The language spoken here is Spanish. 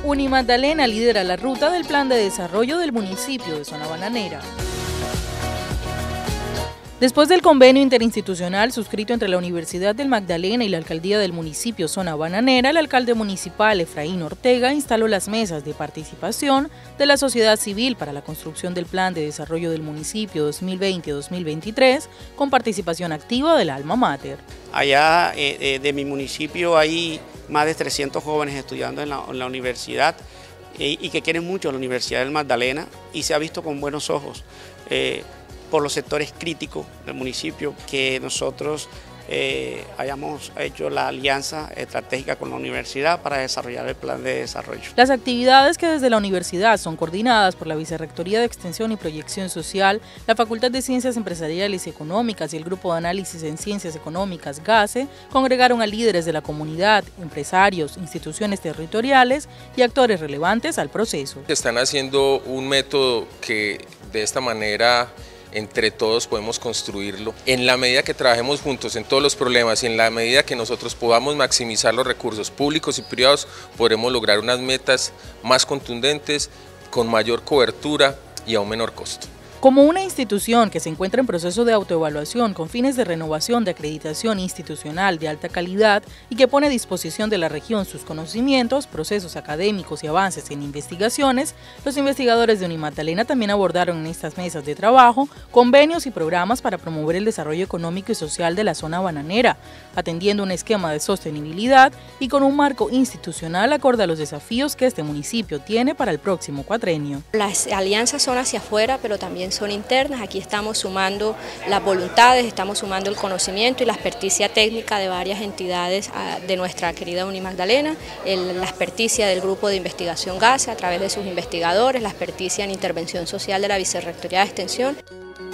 Unimagdalena lidera la ruta del plan de desarrollo del municipio de Zona Bananera. Después del convenio interinstitucional suscrito entre la Universidad del Magdalena y la Alcaldía del municipio Zona Bananera, el alcalde municipal Efraín Ortega instaló las mesas de participación de la sociedad civil para la construcción del plan de desarrollo del municipio 2020-2023 con participación activa del alma mater. Allá de mi municipio hay más de 300 jóvenes estudiando en la universidad y que quieren mucho la Universidad del Magdalena y se ha visto con buenos ojos por los sectores críticos del municipio que nosotros hayamos hecho la alianza estratégica con la universidad para desarrollar el plan de desarrollo. Las actividades que desde la universidad son coordinadas por la Vicerrectoría de Extensión y Proyección Social, la Facultad de Ciencias Empresariales y Económicas y el Grupo de Análisis en Ciencias Económicas GACE congregaron a líderes de la comunidad, empresarios, instituciones territoriales y actores relevantes al proceso. Están haciendo un método que de esta manera entre todos podemos construirlo. En la medida que trabajemos juntos en todos los problemas y en la medida que nosotros podamos maximizar los recursos públicos y privados, podremos lograr unas metas más contundentes, con mayor cobertura y a un menor costo. Como una institución que se encuentra en proceso de autoevaluación con fines de renovación de acreditación institucional de alta calidad y que pone a disposición de la región sus conocimientos, procesos académicos y avances en investigaciones, los investigadores de Unimagdalena también abordaron en estas mesas de trabajo convenios y programas para promover el desarrollo económico y social de la zona bananera, atendiendo un esquema de sostenibilidad y con un marco institucional acorde a los desafíos que este municipio tiene para el próximo cuatrenio. Las alianzas son hacia afuera, pero también son internas. Aquí estamos sumando las voluntades, estamos sumando el conocimiento y la experticia técnica de varias entidades de nuestra querida Unimagdalena, la experticia del grupo de investigación GACE a través de sus investigadores, la experticia en intervención social de la Vicerrectoría de Extensión.